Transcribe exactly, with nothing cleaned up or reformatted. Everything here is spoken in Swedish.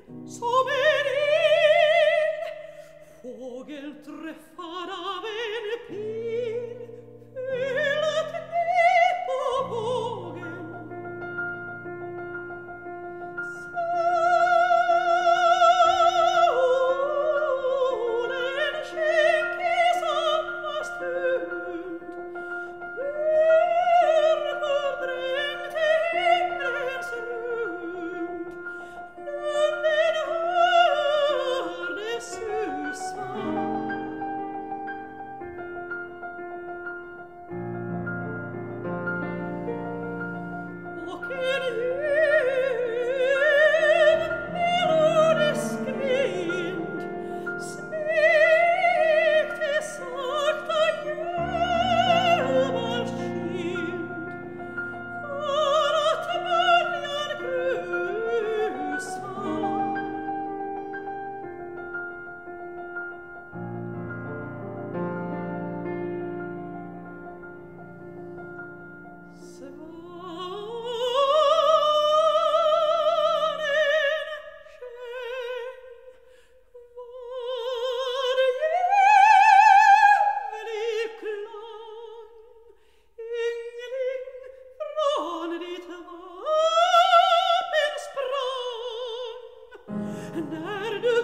som en ild, fågel träffad av en pil, fyllt ner på vågen. Solen skänk i samma stund, purpur dränkte himlens rund, lunden hörde susa. Och en ljuv melodisk vind smekte sakta Järvars kind, för att början grusa. När du